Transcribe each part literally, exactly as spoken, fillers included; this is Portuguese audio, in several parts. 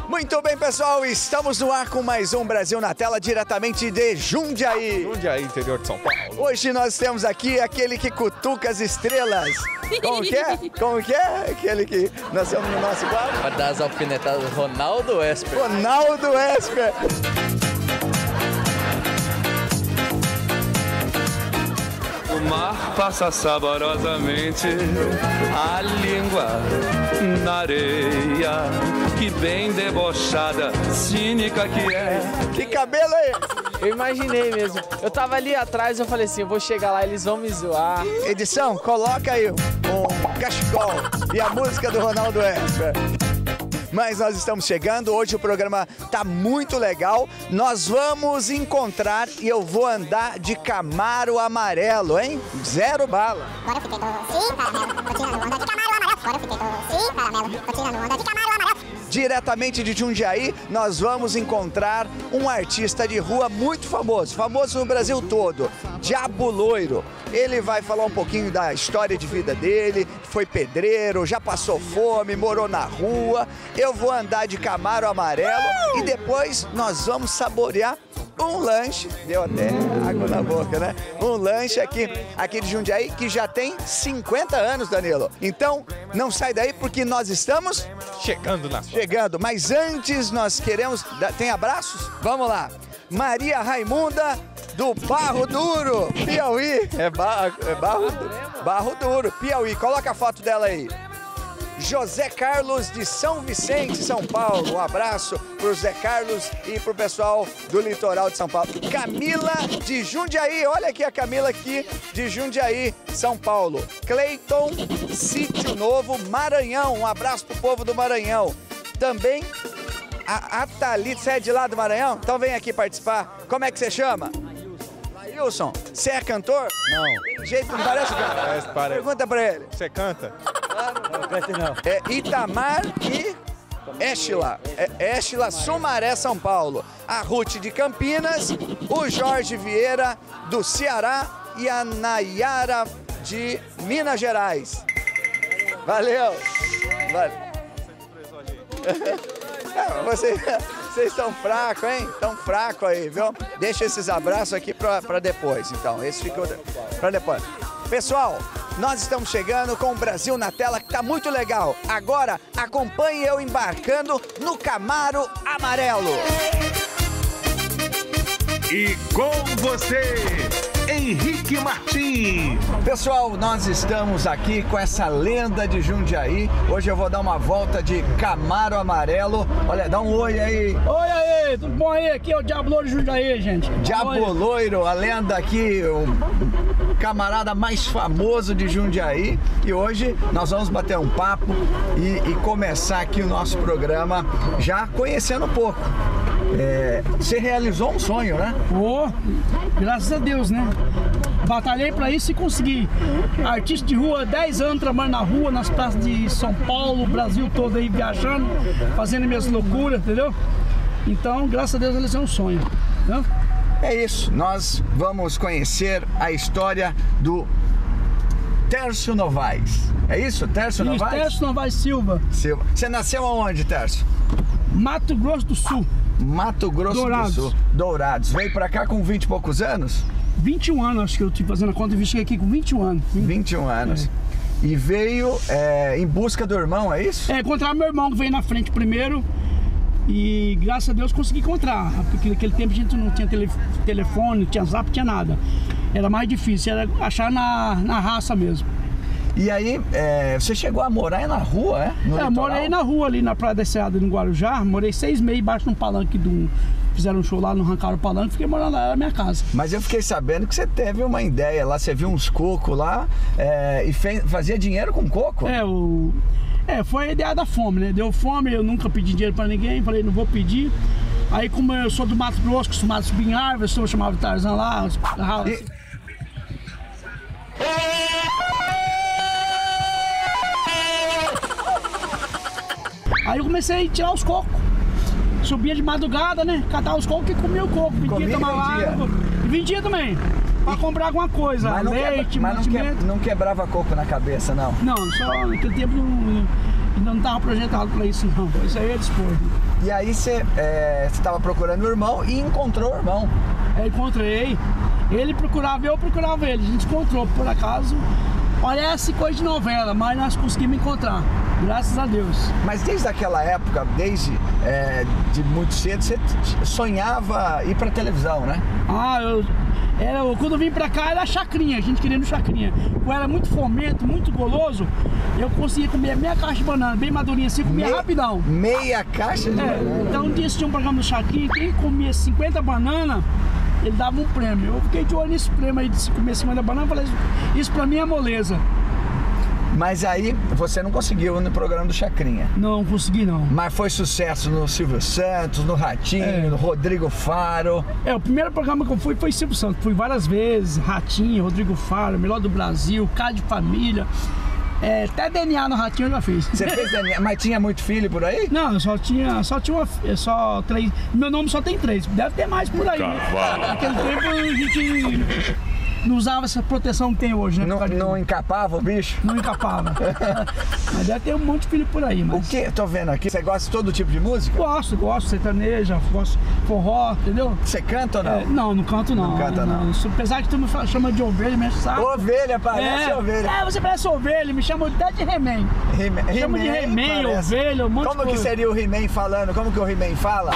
Muito bem, pessoal, estamos no ar com mais um Brasil na Tela, diretamente de Jundiaí. Jundiaí, interior de São Paulo. Hoje nós temos aqui aquele que cutuca as estrelas. Como que é? Como que é? Aquele que nasceu no nosso quadro? Para dar as alfinetadas, Ronaldo Esper. Ronaldo Esper. O mar passa saborosamente a língua na areia, que bem debochada, cínica que é. Que cabelo é esse? Eu imaginei mesmo. Eu tava ali atrás, eu falei assim, eu vou chegar lá, eles vão me zoar. Edição, coloca aí um cachecol e a música do Ronaldo Esper. Mas nós estamos chegando, hoje o programa tá muito legal. Nós vamos encontrar e eu vou andar de Camaro amarelo, hein? Zero bala. Agora eu fiquei doce, caramelo, tô tirando onda de Camaro amarelo. Agora eu fiquei doce, caramelo, tô tirando onda de Camaro amarelo. Diretamente de Jundiaí, nós vamos encontrar um artista de rua muito famoso, famoso no Brasil todo, Diabo Loiro. Ele vai falar um pouquinho da história de vida dele, foi pedreiro, já passou fome, morou na rua. Eu vou andar de Camaro amarelo e depois nós vamos saborear um lanche, deu até água na boca, né? Um lanche aqui, aqui de Jundiaí que já tem cinquenta anos, Danilo. Então, não sai daí porque nós estamos chegando na sua. Chegando, mas antes nós queremos... Tem abraços? Vamos lá. Maria Raimunda do Barro Duro, Piauí. É, ba é barro, barro Duro, Piauí. Coloca a foto dela aí. José Carlos de São Vicente, São Paulo. Um abraço pro José Carlos e pro pessoal do litoral de São Paulo. Camila de Jundiaí, olha aqui a Camila aqui de Jundiaí, São Paulo. Cleiton, Sítio Novo, Maranhão. Um abraço pro povo do Maranhão. Também a, a Thalita, você é de lá do Maranhão? Então vem aqui participar. Como é que você chama? Lailson. Você é cantor? Não. Tem jeito, não parece cantor? Parece, parece. Pergunta pra ele. Você canta? Não, não canta não. É Itamar e Échila. É Échila, Sumaré, São Paulo. A Ruth de Campinas, o Jorge Vieira do Ceará e a Nayara de Minas Gerais. Valeu. Valeu. É, vocês, vocês estão fracos, hein? Estão fracos aí, viu? Deixa esses abraços aqui pra, pra depois, então. Esse ficou pra depois. Pessoal, nós estamos chegando com o Brasil na Tela, que tá muito legal. Agora, acompanhe eu embarcando no Camaro amarelo. E com você, Henrique Martins. Pessoal, nós estamos aqui com essa lenda de Jundiaí. Hoje eu vou dar uma volta de Camaro amarelo. Olha, dá um oi aí. Oi aí, tudo bom aí? Aqui é o Diabo Loiro de Jundiaí, gente. Diabo oi. Loiro, a lenda aqui, o camarada mais famoso de Jundiaí. E hoje nós vamos bater um papo e, e começar aqui o nosso programa já conhecendo um pouco. É, você realizou um sonho, né? Oh, graças a Deus, né? Batalhei pra isso e consegui. Artista de rua, dez anos trabalhando na rua, nas praças de São Paulo, Brasil todo aí, viajando, fazendo minhas loucuras, entendeu? Então, graças a Deus, realizei um sonho, né? É isso, nós vamos conhecer a história do Tércio Novaes. É isso, Tércio Isso, Novaes? Tércio Novaes Silva. Silva. Você nasceu aonde, Tércio? Mato Grosso do Sul. Mato Grosso Dourados. do Sul. Dourados. Veio pra cá com vinte e poucos anos? vinte e um anos, acho que eu estive fazendo a conta e cheguei aqui com vinte e um anos. vinte e um anos. É. E veio é, em busca do irmão, é isso? É, encontrar meu irmão que veio na frente primeiro. E graças a Deus consegui encontrar. Porque naquele tempo a gente não tinha tele, telefone, não tinha zap, não tinha nada. Era mais difícil, era achar na, na raça mesmo. E aí, é, você chegou a morar na rua, é? No é, litoral? morei na rua ali na Praia da Enseada, no Guarujá. Morei seis meses embaixo de um palanque de um... Fizeram um show lá, não arrancaram o palanque, fiquei morando lá, era a minha casa. Mas eu fiquei sabendo que você teve uma ideia lá, você viu uns cocos lá é, e fez, fazia dinheiro com coco? É, o... é, foi a ideia da fome, né? Deu fome, eu nunca pedi dinheiro pra ninguém, falei, não vou pedir. Aí como eu sou do Mato Grosso, acostumado a subir em árvores, eu chamava de Tarzan lá. E... Aí eu comecei a tirar os cocos. Subia de madrugada, né? Catava os cocos e comia o coco. Vendia, tomava água. E vendia também. Pra e... comprar alguma coisa. Mas não leite, quebra... Mas não, que... não quebrava coco na cabeça, não? Não, só naquele tempo não... Ainda não estava projetado para isso não, isso aí é desporto. E aí você estava procurando o irmão e encontrou o irmão. Eu encontrei, ele procurava, eu procurava ele, a gente encontrou, por acaso, parece coisa de novela, mas nós conseguimos encontrar, graças a Deus. Mas desde aquela época, desde é, de muito cedo, você sonhava ir pra televisão, né? Ah, eu, era, quando eu vim pra cá era chacrinha, a gente queria no chacrinha. Eu era muito fomento, muito goloso, eu conseguia comer meia caixa de banana, bem madurinha assim, comia Me... rapidão. Meia caixa de é, banana? Então um dia tinha um programa no chacrinha, quem comia cinquenta bananas, ele dava um prêmio. Eu fiquei de olho nesse prêmio aí de comer cinquenta bananas, falei, isso pra mim é moleza. Mas aí você não conseguiu no programa do Chacrinha. Não, consegui não. Mas foi sucesso no Silvio Santos, no Ratinho, é. no Rodrigo Faro. É, o primeiro programa que eu fui foi Silvio Santos. Fui várias vezes, Ratinho, Rodrigo Faro, Melhor do Brasil, Casa de Família. É, até D N A no Ratinho eu já fiz. Você fez D N A, mas tinha muito filho por aí? Não, só tinha, só tinha uma, só três. Meu nome só tem três, deve ter mais por aí. Naquele tempo a gente não usava essa proteção que tem hoje, né? Não, não encapava o bicho? Não encapava. Mas deve ter um monte de filho por aí. Mas... O que? Tô vendo aqui. Você gosta de todo tipo de música? Gosto, gosto. Sertaneja, gosto forró, entendeu? Você canta ou não? É, não, não canto não. Não canta não. não. Apesar que tu me chama de ovelha, me sabe? Ovelha, parece é, ovelha. É, você parece ovelha, me chama até de He-Man. He chama de He-Man, ovelha, um monte Como de que coisa. seria o He-Man falando? Como que o He-Man fala?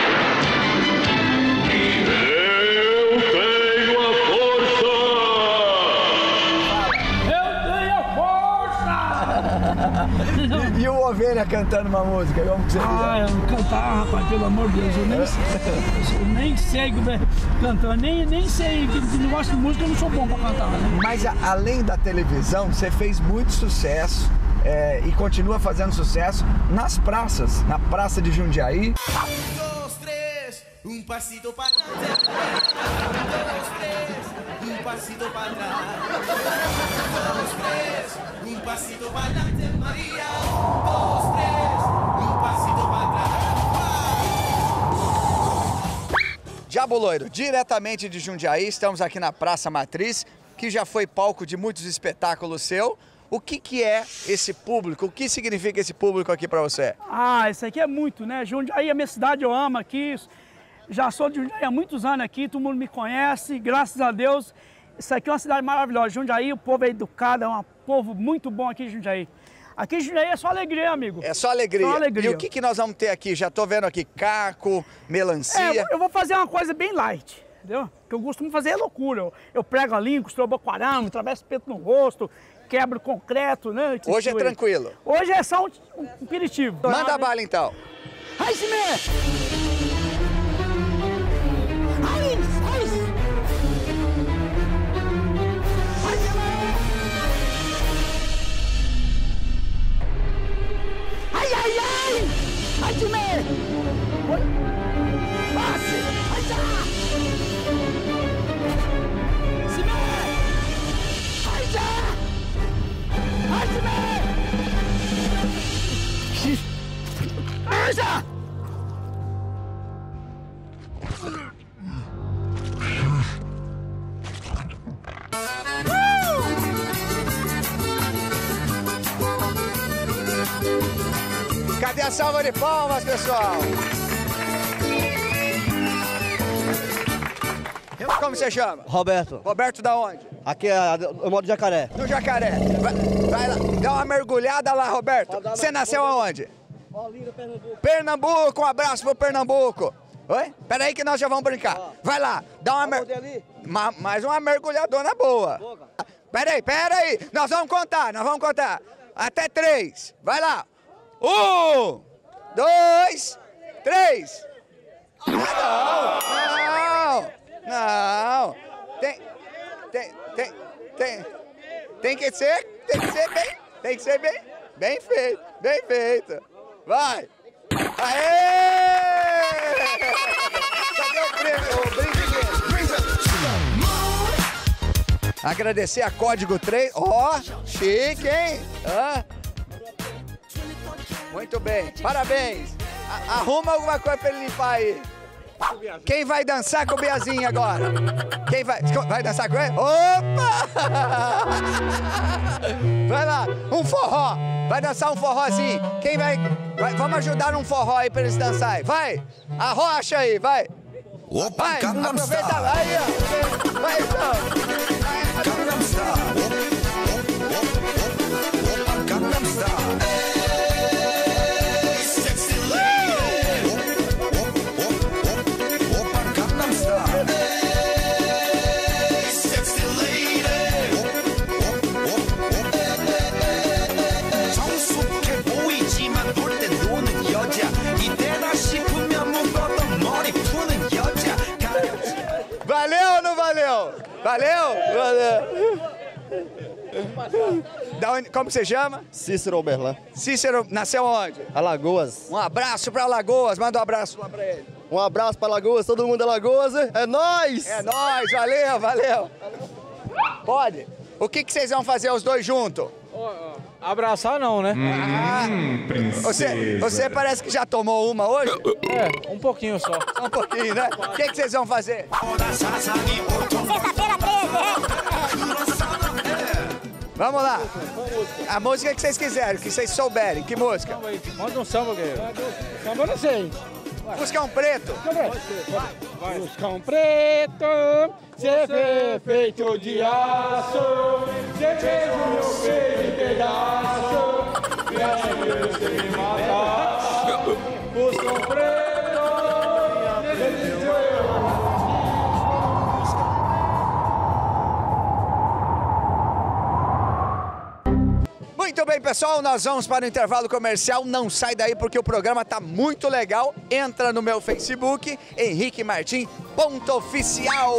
E, e o Ovelha cantando uma música, como que seria? Ah, eu cantar, rapaz, pelo amor de Deus, eu nem sei, eu nem sei cantar, nem, nem sei, que negócio de música eu não sou bom pra cantar, né? Mas a, além da televisão, você fez muito sucesso é, e continua fazendo sucesso nas praças, na Praça de Jundiaí. Dois, três, um passito para trás. Dois, três, um passito para trás. Dois, três, um passito para adelante, Maria. Dois, três, um passito para trás. Diabo Loiro, diretamente de Jundiaí, estamos aqui na Praça Matriz, que já foi palco de muitos espetáculos seu. O que que é esse público? O que significa esse público aqui para você? Ah, isso aqui é muito, né? Jundiaí, a minha cidade, eu amo aqui. Já sou de Jundiaí há muitos anos aqui, todo mundo me conhece, graças a Deus. Isso aqui é uma cidade maravilhosa. Jundiaí, o povo é educado, é um povo muito bom aqui em Jundiaí. Aqui em Jundiaí é só alegria, amigo. É só alegria. Só alegria. E o que que nós vamos ter aqui? Já tô vendo aqui caco, melancia. É, eu vou fazer uma coisa bem light, entendeu? O que eu costumo fazer é loucura. Eu, eu prego a língua, estrobo arame, atravesso o peito no rosto, quebro concreto, né? Hoje é tranquilo. Hoje é só um, um aperitivo. Manda a bala então. Ai, Simé! Ai, ai! Ai, Simé! Ai, ai, ai! Ai, Simé! Passe! Ai, já! Simé! Ai, já! Ai, Simé! Ai, já! Cadê a salva de palmas, pessoal? Como você chama? Roberto. Roberto da onde? Aqui é, eu moro no Jacaré. No Jacaré. Vai, vai lá, dá uma mergulhada lá, Roberto. Você nasceu aonde? Olinda, Pernambuco. Pernambuco, um abraço pro Pernambuco. Oi? Pera aí que nós já vamos brincar. Vai lá, dá uma mer... Ma mais uma mergulhadona boa. Pera aí, pera aí. Nós vamos contar, nós vamos contar. Até três. Vai lá. Um, dois, três. Ah, não, não, não. Tem, tem, tem, tem, tem que ser, tem que ser bem, tem que ser bem, bem feito, bem feito. Vai. Aê! Cadê o prêmio? O brinde dele? Agradecer a Código três. Ó, oh, chique, hein? Ah. Muito bem, parabéns. A arruma alguma coisa pra ele limpar aí. Quem vai dançar com o Biazinho agora? Quem vai? Vai dançar com ele? Opa! Vai lá, um forró. Vai dançar um forrozinho. Quem vai, vai... Vamos ajudar num forró aí pra eles dançarem. Vai. Arrocha aí, vai. Opa, vai, aproveita. Aí, ó. Vai, então. Gangnam Style. Opa, Gangnam Style. Hey, sexy lady. Opa, Gangnam Style. Hey, sexy lady. 성숙해 보이지만 볼 때 노는 여자. 이때다 싶으면 묶었던 머리 푸는 여자. Valeu ou não valeu? Valeu? Valeu. Da onde, como você chama? Cícero Oberlan. Cícero, nasceu onde? Alagoas. Um abraço pra Alagoas, manda um abraço lá pra ele. Um abraço pra Alagoas, todo mundo é Alagoas, é nóis! É nóis, valeu, valeu. Pode? O que, que vocês vão fazer os dois juntos? Abraçar não, né? Hum, princesa. Você, você parece que já tomou uma hoje? É, um pouquinho só. Só um pouquinho, né? O que, que vocês vão fazer? Sexta-feira treze, Vamos lá. A música que vocês quiserem, que vocês souberem. Que música? Manda um samba, guerreiro. Samba eu não sei. Buscar um preto. Buscar um preto, cê foi feito de aço, cê fez o meu peito em pedaço, e acha que você me matar. Busca um preto, esse sou eu. Muito bem, pessoal, nós vamos para o intervalo comercial. Não sai daí porque o programa tá muito legal. Entra no meu Facebook, Henrique Martim ponto oficial.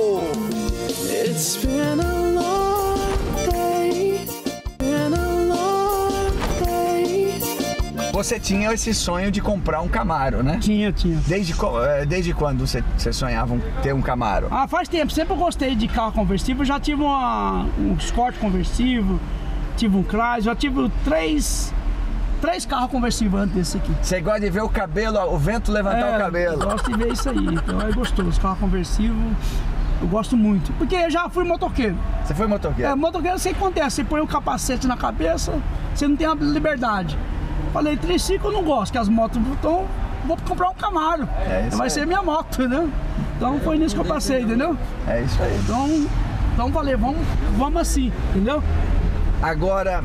It's been a long day, been a long day. Você tinha esse sonho de comprar um Camaro, né? Tinha, tinha. Desde, desde quando você, você sonhava ter um Camaro? Ah, faz tempo. Sempre eu gostei de carro conversível. Já tive uma, um Escort conversível. Tive um Chrysler, já tive três, três carros conversíveis antes desse aqui. Você gosta de ver o cabelo, o vento levantar é, o cabelo? Eu gosto de ver isso aí, então é gostoso. Carro conversível, eu gosto muito. Porque eu já fui motoqueiro. Você foi motoqueiro? É, motoqueiro, você acontece, você põe um capacete na cabeça, você não tem a liberdade. Falei, triciclo eu não gosto, que as motos então vou comprar um Camaro. É isso Vai aí. ser minha moto, né? Então foi nisso que eu passei, entendeu? É isso aí. Então, então falei, vamos, vamos assim, entendeu? Agora,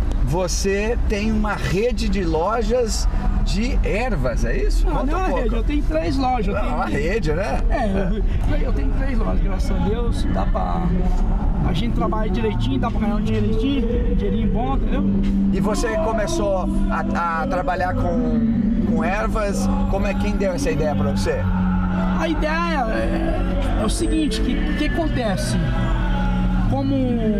você tem uma rede de lojas de ervas, é isso? Não, Conta não é um uma pouco. rede, eu tenho três lojas. Eu Não, tenho... uma rede, né? É, eu, eu tenho três lojas, graças a Deus. Dá pra... A gente trabalha direitinho, dá pra ganhar um dinheirinho, um dinheirinho bom, entendeu? E você começou a, a trabalhar com, com ervas, como é quem deu essa ideia pra você? A ideia é, é o seguinte, o que, que acontece? Como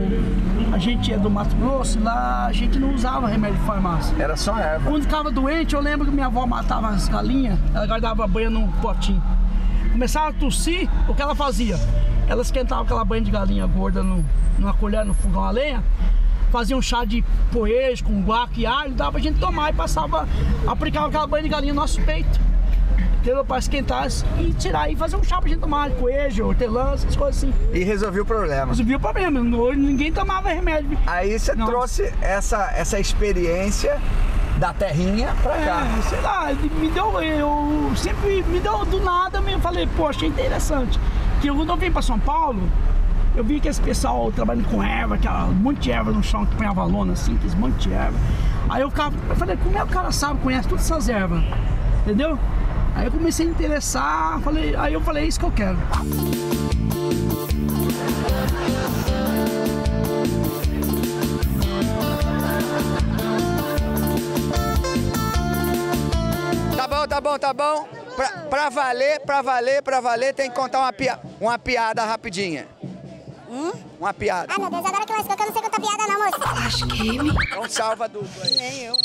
a gente é do Mato Grosso, lá a gente não usava remédio de farmácia. Era só erva. Quando ficava doente, eu lembro que minha avó matava as galinhas, ela guardava a banha num potinho. Começava a tossir, o que ela fazia? Ela esquentava aquela banha de galinha gorda no, numa colher no fogão a lenha, fazia um chá de poejo com guaco e alho, dava pra gente tomar e passava, aplicava aquela banha de galinha no nosso peito. Entendeu? Para esquentar e tirar e fazer um chá pra gente tomar, de coelho, hortelã, essas coisas assim. E resolveu o problema. Resolveu o problema, hoje ninguém tomava remédio. Aí você Não. trouxe essa, essa experiência da terrinha pra cá. É, sei lá, me deu, eu sempre me deu do nada, eu falei, pô, achei interessante. Que quando eu vim pra São Paulo, eu vi que esse pessoal trabalhando com erva, aquela, um monte de erva no chão, que punhava lona assim, que esse monte de erva. Aí eu ficava, eu falei, como é que o cara sabe, conhece todas essas ervas, entendeu? Aí eu comecei a interessar, falei, aí eu falei, é isso que eu quero. Tá bom, tá bom, tá bom. Pra, pra valer, pra valer, pra valer, tem que contar uma, pia, uma piada rapidinha. Hum? Uma piada. Ai, meu Deus, agora que lascou, que eu não sei contar piada não, moço. Lasquei-me. Então salva dupla aí. Nem eu.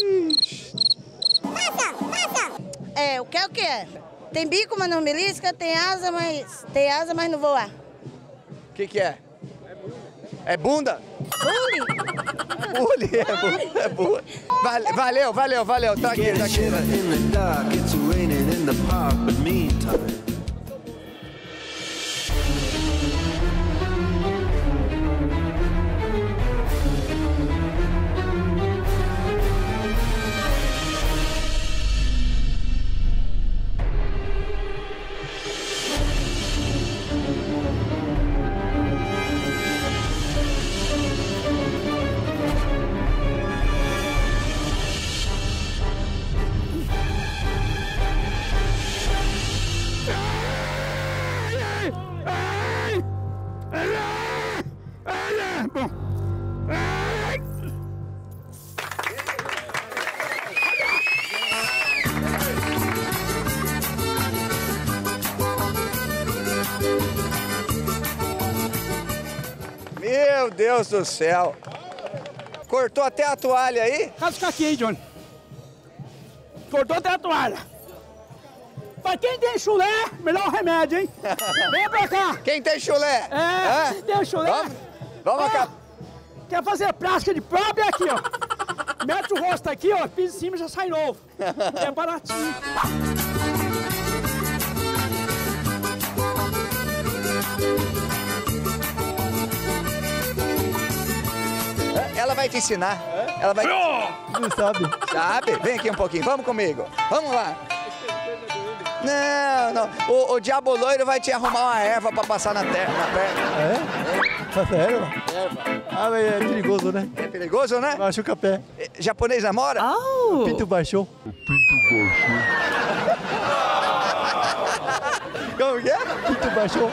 Passa, passa. É, o que é o que é? Tem bico, mas não belisca, tem asa, mas tem asa, mas não voa. O que que é? É bunda? Bule? Bule, é bunda, é bunda. Vale, valeu, valeu, valeu. Tá aqui, tá aqui. Meu Deus do céu. Cortou até a toalha aí? Caso ficar aqui, hein, Johnny? Cortou até a toalha. Pra quem tem chulé, melhor remédio, hein? Vem pra cá. Quem tem chulé? É, Hã? quem tem chulé. Vamos, vamos Ó, cá. Quer fazer plástica de pobre é aqui, ó. Mete o rosto aqui, ó, pisa em cima e já sai novo. É baratinho. Ela vai te ensinar. Ela vai. Não sabe. Sabe? Vem aqui um pouquinho. Vamos comigo. Vamos lá. Não, não. O, o diabo loiro vai te arrumar uma erva pra passar na, terra, na perna. É? Passa erva? Erva. Ah, mas é perigoso, né? É perigoso, né? Machuca o pé. É, japonês namora? Oh. O pinto baixou. O pinto baixou. Como que é? Pinto baixou.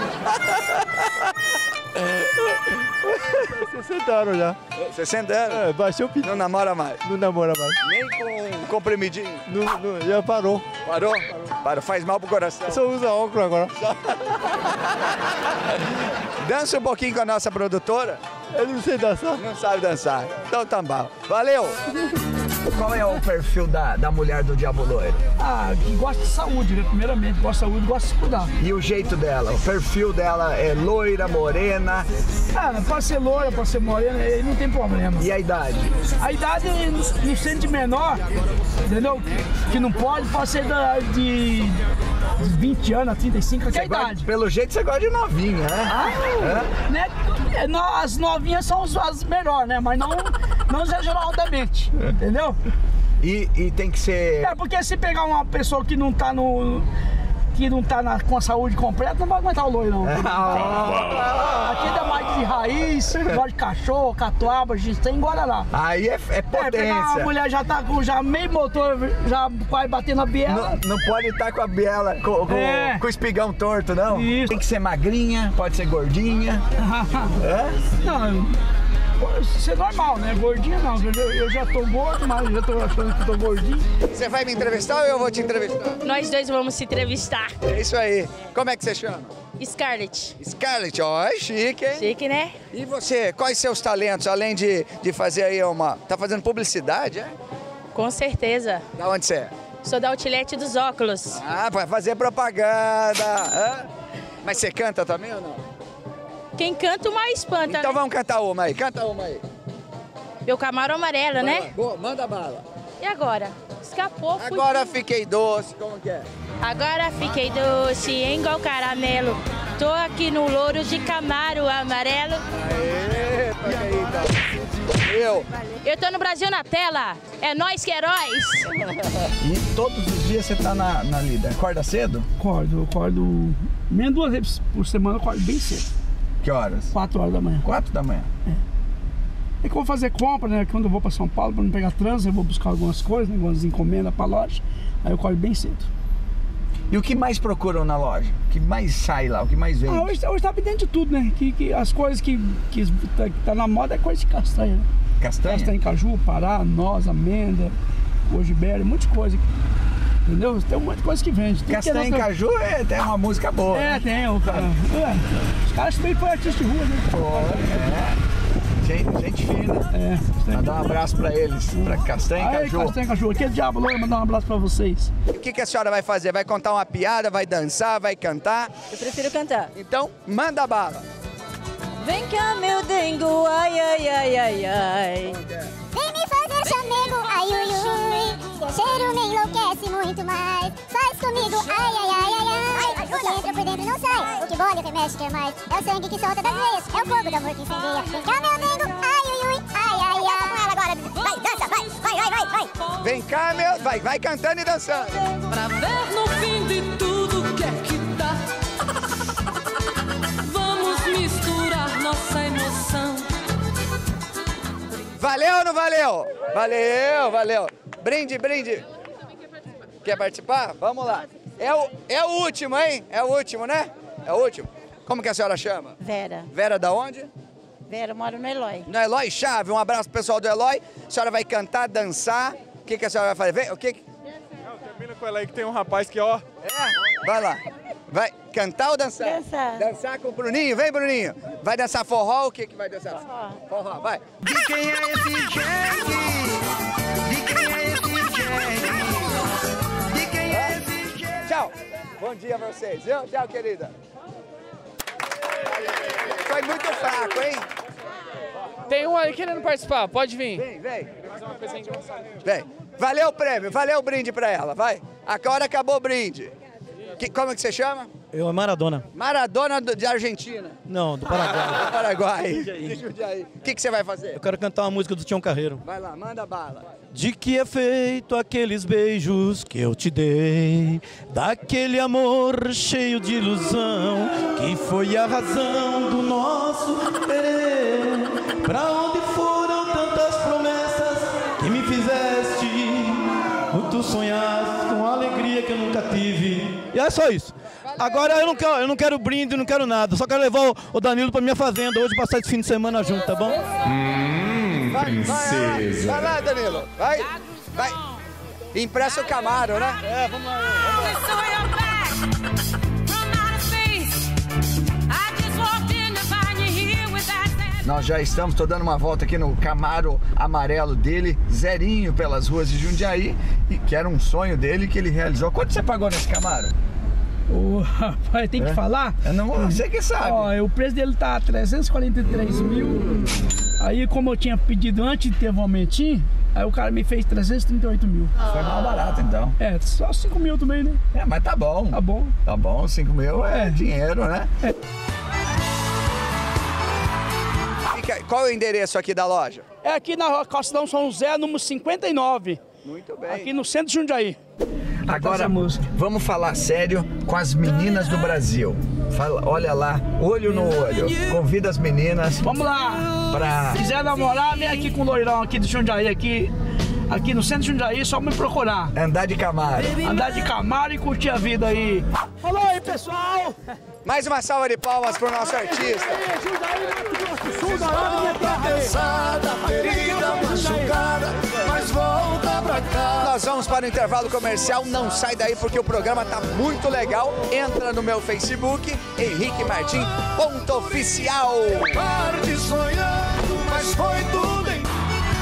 sessenta anos já. sessenta anos? É, baixou o pinto. Não namora mais? Não namora mais. Nem com um comprimidinho? Não, não, já parou. Parou? Parou. Faz mal pro coração. Só usa óculos agora. Dança um pouquinho com a nossa produtora. Eu não sei dançar. Não sabe dançar. Então tá bom. Valeu! Qual é o perfil da, da mulher do Diabo Loiro? Ah, que gosta de saúde, né? Primeiramente, gosta de saúde, gosta de se cuidar. E o jeito dela? O perfil dela é loira, morena? Ah, pode ser loira, pode ser morena, aí não tem problema. E a idade? A idade no sente menor, entendeu? Que não pode, pode ser da, de, de vinte anos a trinta e cinco, qualquer idade. Gosta, pelo jeito você gosta de novinha, né? Ah, é? Né? As novinhas são as melhores, né? Mas não, não exageradamente, entendeu? E, e tem que ser... É, porque se pegar uma pessoa que não tá no... que não tá na, com a saúde completa, não vai aguentar o loiro, não. Aqui é mais de raiz, gosta de cachorro, catuaba, ginseng, guaraná. Aí é, é potência. É, pegar uma mulher já tá com já meio motor, já vai bater na biela. Não, não pode estar com a biela, com, com, é. com o espigão torto, não? Isso. Tem que ser magrinha, pode ser gordinha. É? Não, isso é normal, né? Gordinha não, eu, eu já tô gordo, mas eu já tô achando que tô gordinho. Você vai me entrevistar ou eu vou te entrevistar? Nós dois vamos se entrevistar. É isso aí. Como é que você chama? Scarlett. Scarlett, ó, é chique, hein? Chique, né? E você, quais seus talentos, além de, de fazer aí uma... Tá fazendo publicidade, é? Com certeza. Da onde você é? Sou da Outlet dos Óculos. Ah, vai fazer propaganda. Hã? Mas você canta também ou não? Quem canta, o mais espanta. Então né? vamos cantar uma aí, canta uma aí. Meu camarão amarelo, Vai né? lá. Boa, manda bala. E agora? Escapou, fui. Agora fiquei doce, como que é? Agora fiquei doce, igual caramelo. Tô aqui no louro de camaro amarelo. Aê, toca aí, então. Eu. Eu tô no Brasil na tela. É nós que heróis. E todos os dias você tá na, na lida. Acorda cedo? Acordo, eu acordo menos duas vezes por semana, eu acordo bem cedo. Que horas? Quatro horas da manhã. Quatro da manhã? É. E que eu vou fazer compra, né? Quando eu vou pra São Paulo, pra não pegar trânsito, eu vou buscar algumas coisas, né? Algumas encomendas pra loja. Aí eu acordo bem cedo. E o que mais procuram na loja? O que mais sai lá? O que mais vende? Ah, hoje, hoje tá dentro de tudo, né? Que, que as coisas que, que, tá, que tá na moda é coisa de castanha, né? Castanha? Castanha, caju, pará, noz, amêndoa, gojiberry, um monte de coisa. Entendeu? Tem um monte de coisa que vende. Tudo Castanha e que é caju é, tem uma música boa. É, né? tem. O cara, é, os caras também foram artistas de rua, né? É. Gente, gente fina. É. Mandar um abraço pra eles, pra Castanha e Aí, Caju. Castanha e Caju. Aquele diabo loiro, mandar um abraço pra vocês. E o que, que a senhora vai fazer? Vai contar uma piada, vai dançar, vai cantar? Eu prefiro cantar. Então, manda bala. Vem cá, meu dengo, ai, ai, ai, ai, ai. Vem me fazer chamego, ai, ui, ui. Seu cheiro me enlouquece muito mais. Faz comigo, ai, ai, ai, ai, ai. O que entra por dentro não sai, o que bolha, o que mexe, quer mais. É o sangue que solta das veias, é o fogo do amor que incendeia. Vem cá, meu dengo, ai, ui, ui, ai, ai, ai. Com ela agora, vai, dança, vai, vai, vai, vai, vai. Vem cá, meu... Vai, vai cantando e dançando. Pra ver no fim de tudo o que é que dá. Vamos misturar nossa emoção. Valeu ou não valeu? Valeu, valeu. Brinde, brinde. Quer participar? Vamos lá. É o, é o último, hein? É o último, né? É o último. Como que a senhora chama? Vera. Vera da onde? Vera, moro no Eloy. No Eloy Chave. Um abraço pro pessoal do Eloy. A senhora vai cantar, dançar. O que, que a senhora vai fazer? Vem, o que? que... Não, termina com ela aí que tem um rapaz que, ó... É? Vai lá. Vai cantar ou dançar? Dançar. Dançar com o Bruninho. Vem, Bruninho. Vai dançar forró? O que que vai dançar? Forró. Forró, vai. De quem é esse jegue? De quem é esse jegue? De quem é esse jegue? Tchau. Bom dia pra vocês. Viu? Tchau, querida. Foi muito fraco, hein? Tem um aí querendo participar, pode vir. Vem, vem. Vem. Valeu o prêmio, valeu o brinde pra ela, vai. Agora acabou o brinde. Que, como é que você chama? Eu é Maradona. Maradona do, de Argentina. Não, do Paraguai. Do Paraguai. O que, que você vai fazer? Eu quero cantar uma música do Tião Carreiro. Vai lá, manda bala. De que é feito aqueles beijos que eu te dei, daquele amor cheio de ilusão, que foi a razão do nosso querer. Pra onde foram tantas promessas que me fizeste? Tu sonhaste com alegria que eu nunca tive. E é só isso. Agora eu não quero, eu não quero brinde, não quero nada. Só quero levar o Danilo pra minha fazenda hoje, passar esse fim de semana junto, tá bom? Hum, vai, princesa. Vai, vai lá, Danilo. Vai, vai. Empresta o Camaro, né? É, vamos lá. Vamos lá. Nós já estamos, tô dando uma volta aqui no Camaro amarelo dele, zerinho pelas ruas de Jundiaí, que era um sonho dele que ele realizou. Quanto você pagou nesse Camaro? Ô, rapaz, tem que é? falar? Eu não você que sabe. Ó, o preço dele tá trezentos e quarenta e três mil. Aí, como eu tinha pedido antes de ter um aumentinho, aí o cara me fez trezentos e trinta e oito mil. Foi mal barato, então. É, só cinco mil também, né? É, mas tá bom. Tá bom. Tá bom, cinco mil é, é dinheiro, né? É. Qual é o endereço aqui da loja? É aqui na Calçadão São José, número cinquenta e nove. Muito bem. Aqui no centro de Jundiaí. Agora, vamos falar sério com as meninas do Brasil. Fala, olha lá, olho no olho. Convida as meninas. Vamos lá. Pra... Se quiser namorar, vem aqui com o loirão aqui do Jundiaí, aqui. Aqui no centro de Jundiaí, só me procurar. Andar de Camaro. Andar de Camaro e curtir a vida aí. Falou aí, pessoal. Mais uma salva de palmas pro nosso artista. Nós vamos para o intervalo comercial, não sai daí porque o programa tá muito legal. Entra no meu Facebook, Henrique Martim ponto oficial. Para de sonhar, mas foi tudo em...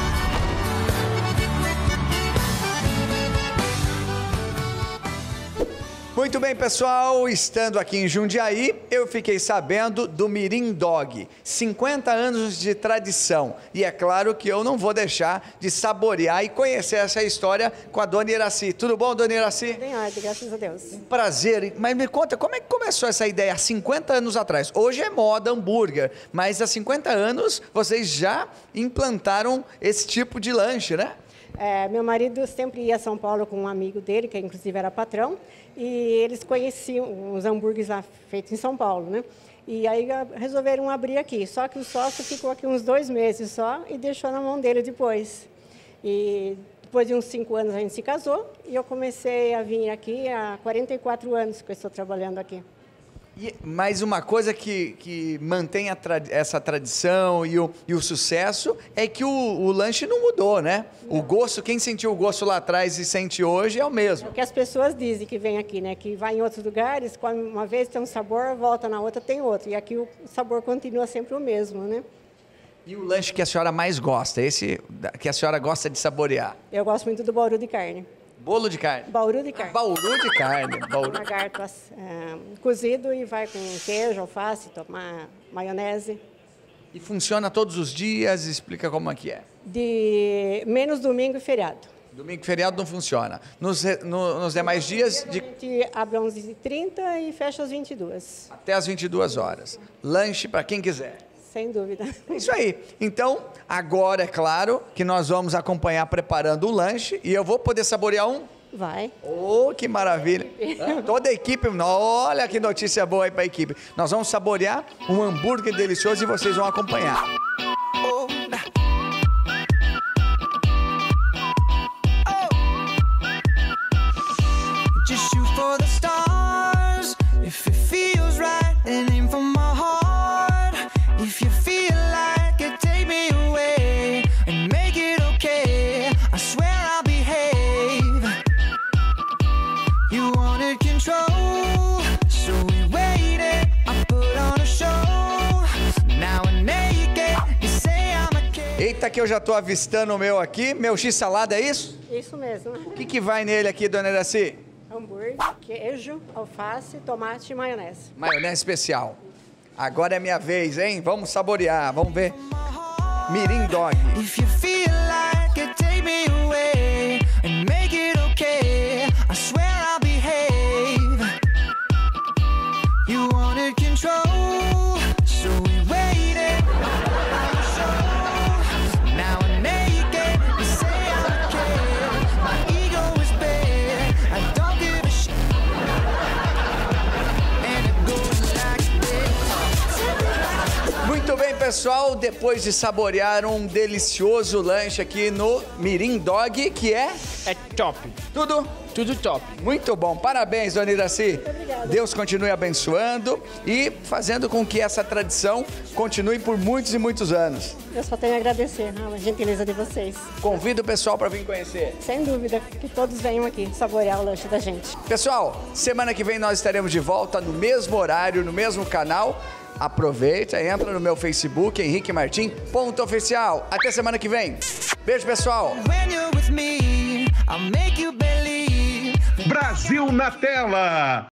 Muito bem, pessoal, estando aqui em Jundiaí, eu fiquei sabendo do Mirim Dog, cinquenta anos de tradição. E é claro que eu não vou deixar de saborear e conhecer essa história com a Dona Iraci. Tudo bom, Dona Iraci? Bem, ordem, graças a Deus. Um prazer, mas me conta, como é que começou essa ideia há cinquenta anos atrás? Hoje é moda hambúrguer, mas há cinquenta anos vocês já implantaram esse tipo de lanche, né? É, meu marido sempre ia a São Paulo com um amigo dele, que inclusive era patrão, e eles conheciam os hambúrgueres lá feitos em São Paulo, né? E aí resolveram abrir aqui, só que o sócio ficou aqui uns dois meses só e deixou na mão dele depois. E depois de uns cinco anos a gente se casou e eu comecei a vir aqui há quarenta e quatro anos que eu estou trabalhando aqui. E mais uma coisa que, que mantém a tra essa tradição e o, e o sucesso é que o, o lanche não mudou, né? Não. O gosto, quem sentiu o gosto lá atrás e sente hoje é o mesmo. É o que as pessoas dizem que vem aqui, né? Que vai em outros lugares, come uma vez tem um sabor, volta na outra tem outro. E aqui o sabor continua sempre o mesmo, né? E o lanche que a senhora mais gosta? Esse que a senhora gosta de saborear? Eu gosto muito do bauru de carne. Bolo de carne? Bauru de carne. Ah, bauru de carne. Bauru. Lagarto é, cozido e vai com queijo, alface, tomar maionese. E funciona todos os dias? Explica como é que é. De menos domingo e feriado. Domingo e feriado não funciona. Nos, no, nos demais dias... De... A gente abre às onze e trinta e fecha às vinte e duas. Até às vinte e duas horas. Lanche para quem quiser. Sem dúvida. Isso aí. Então, agora é claro que nós vamos acompanhar preparando o lanche e eu vou poder saborear um? Vai. Oh, que maravilha. Toda a equipe, olha que notícia boa aí para a equipe. Nós vamos saborear um hambúrguer delicioso e vocês vão acompanhar. Just shoot for the stars. If it feels right, then aim for my heart. If you feel like it, take me away and make it okay. I swear I'll behave. You wanted control, so que eu já tô avistando o meu aqui. Meu X-salada, é isso? Isso mesmo. O que que vai nele aqui, dona Iraci? Hambúrguer, queijo, alface, tomate e maionese. Maionese especial. Agora é minha vez, hein? Vamos saborear, vamos ver. Mirim Dog. If you feel like it, take me away and make it okay. I swear I'll behave. You wanted control, so we waited. Now I make it. You say I'm okay. My ego is bad. I don't give a shit. And it goes like this. Muito bem, pessoal, depois de saborear um delicioso lanche aqui no Mirim Dog, que é... É top. Tudo? Tudo top. Muito bom. Parabéns, dona Iraci. Deus continue abençoando e fazendo com que essa tradição continue por muitos e muitos anos. Eu só tenho a agradecer a gentileza de vocês. Convido o pessoal para vir conhecer. Sem dúvida, que todos venham aqui saborear o lanche da gente. Pessoal, semana que vem nós estaremos de volta no mesmo horário, no mesmo canal. Aproveita, entra no meu Facebook, Henrique Martim, ponto oficial. Até semana que vem. Beijo, pessoal. Brasil na tela.